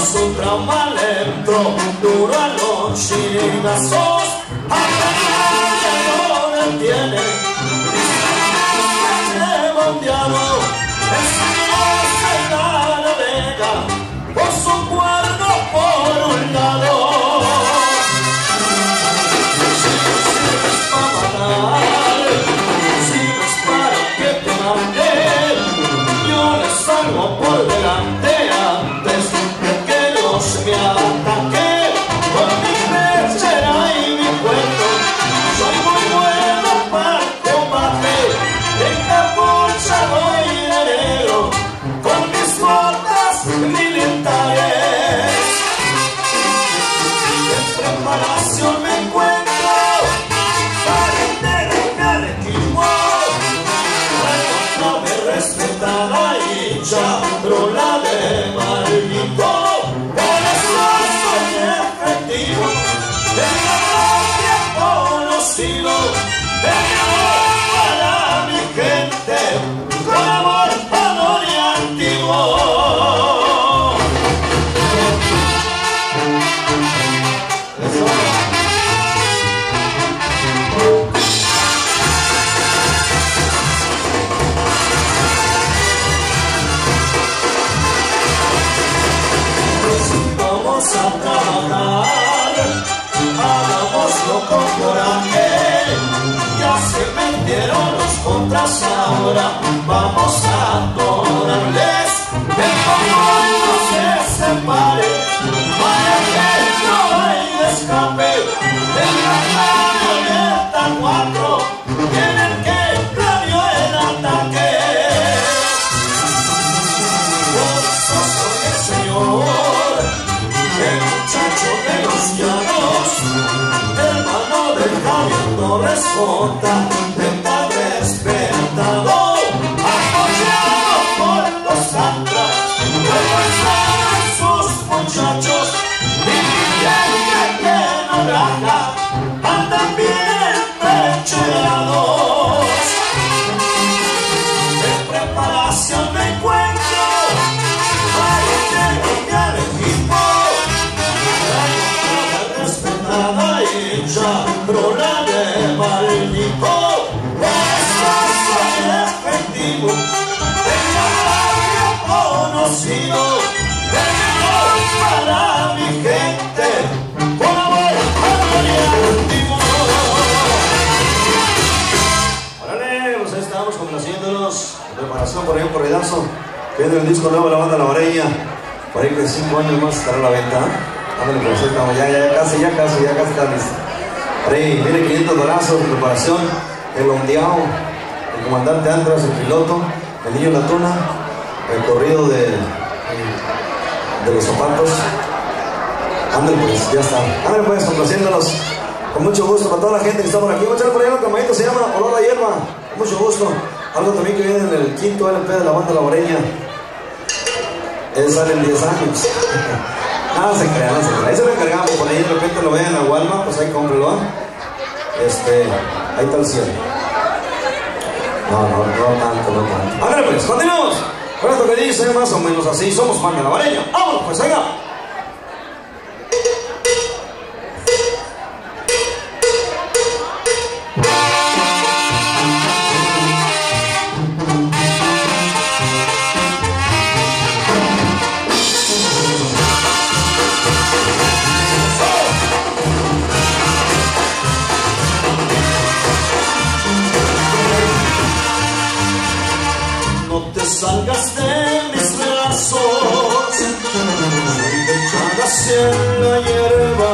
su trauma le entró duro a los chingazos. Hasta no detiene y se lleva un diablo. Esa se la navega por su cuerno por un lado. Si sirves para matar, sirves para que te mande, yo les salgo por delante antes de que los me ataque. Con mi pechera y mi cuerpo soy muy bueno para el combate, encapuchado y de negro con mis botas militares. En preparación me encuentro para integrar mi equipo. No me respeta la hincha, pero la de maldito. Por eso soy efectivo, de la conocido, de amor para mi gente, con amor, honor y antiguo. Vamos a trabajar, hagámoslo con coraje. Ya se metieron los contras, ahora vamos a adorarles. El mundo se separe, para que no hay escape. En la camioneta 4 tienen que planeó el ataque. Por eso soy el Señor, el muchacho de los llanos, hermano de Javier Torres J, de tal respetado, apoyado por los Santras, luego están sus muchachos, y que no raja, andan bien pecherados. En preparación me encuentro para integrar mi equipo. Respetada hincha, pero la de maldito. Por eso soy efectivo, de la conocido, de amor para mi gente, con amor, honor y antiguo. Órale, pues ahí estamos complaciéndonos. En preparación por ahí un corridazo. Viene el disco nuevo de la banda La Oreña. Por ahí que 5 años más estará a la venta. Ándale, pues estamos, ya casi está listo. Por ahí viene 500 balazos de preparación, el ondeado, el comandante Andrés, el piloto, el niño La Tuna, el corrido de los zapatos. Ándale, pues, ya está. Ándale, pues, complaciéndonos. Con mucho gusto para toda la gente que está por aquí. Vamos a echar por ahí un camarito, se llama Olor a Hierba. Con mucho gusto. Algo también que viene en el 5º LP de la banda La Oreña. Él sale en 10 años. No se crean, no se crean. Ahí se lo encargamos, por ahí de repente lo vean a Walmart, pues ahí cómprelo. Ahí está el cielo. No tanto. Ándale pues, continuamos. Con esto que dice más o menos así, somos banda La Oreña. ¡Vámonos pues, venga! Salgas de mis brazos, echadas en la hierba,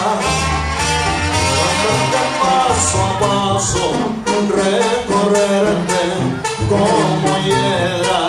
andarte paso a paso, recorrerte como hiedra.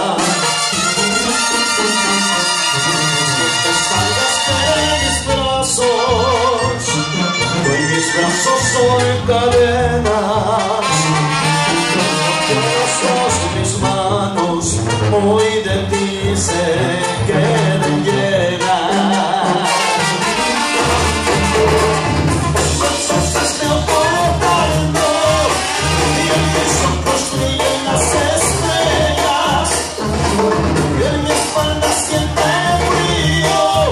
No te salgas de mis brazos, en mis brazos soy cadenas. Mis manos hoy de ti se queden llenas. Entonces te ocultando y en mis ojos brillan las estrellas y en mi espalda siente frío.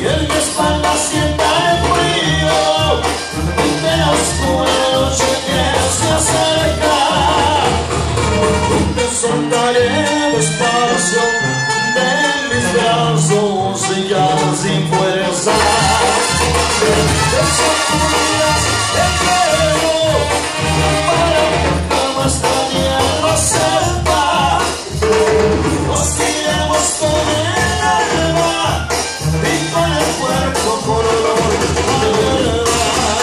y en mi espalda sienta el frío de la oscura noche que se acerca. Te soltaré despacio de mis brazos y ya sin fuerza. Te sacudirás el pelo para que jamás nadie lo sepa. Nos iremos con el alma y con el cuerpo con olor a hierba.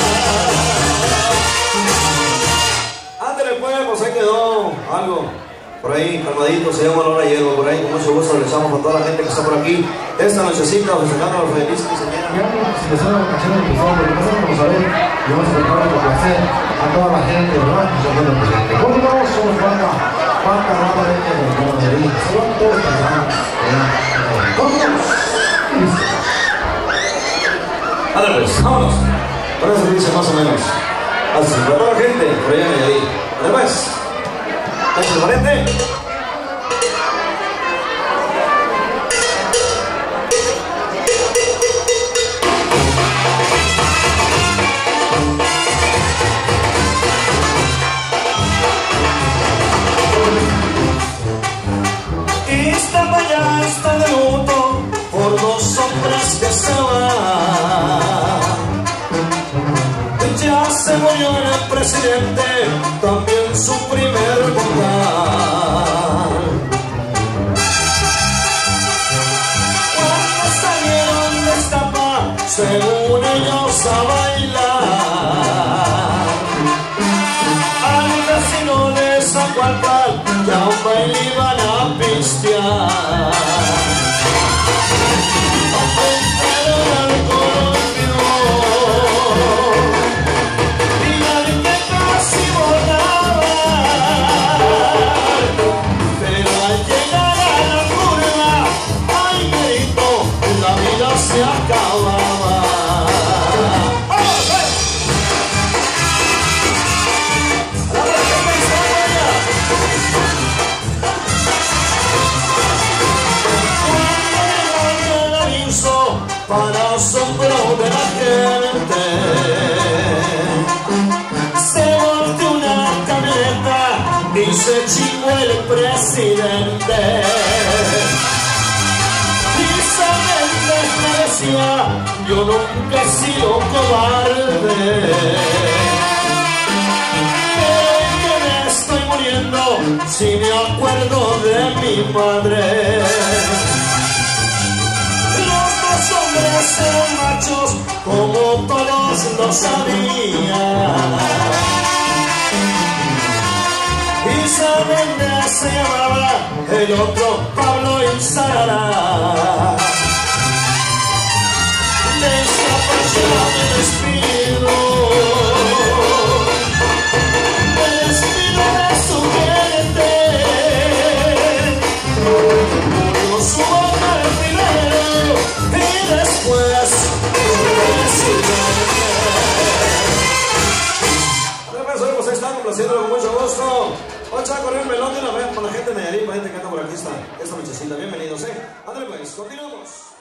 Ándale pues, pues ahí quedó algo por ahí calmadito, se llama Olor a Hierba. Por ahí con mucho gusto le echamos a toda la gente que está por aquí esta nochecita festejando a los felices quinceañeras. Si les suena la canción del episodio, lo que pasa es que vamos a ver y vamos a tratar de complacer a toda la gente, ¿verdad? Y también al presidente. Continuamos, somos falta rama de gente de Madrid. Se van todos para continuamos. Listo. Ándale pues, vámonos. Por eso dice más o menos así, para toda la gente por allá en Nayarit. Ándale pues, ¿estás transparente? Está de luto por dos hombres que se van. Ya se murió el presidente, también su primer vocal. Cuando salieron de Iztapa, según ellos a bailar, al vecino de Zacualpan ya un baile iban a pistear. Aumentaron al colombio y al que casi volaba, pero al llegar a la curva, ay grito, la vida se acababa. Para asombro de la gente, se volteó una camioneta y se chingó el presidente. Precisamente me decía, yo nunca he sido cobarde, que me estoy muriendo si me acuerdo de mi madre. Hombres eran machos como todos lo sabían. Y saben de se llamaba el otro Pablo Izarara. De esta página me despido. Me despido de su gente. Murió su boca el primero y después pues ahí están complaciéndolo con mucho gusto. Vamos a correr el melón de una vez con la gente de Nayarit, la gente que anda por aquí esta nochecita. Bienvenidos, Ándale pues, continuamos.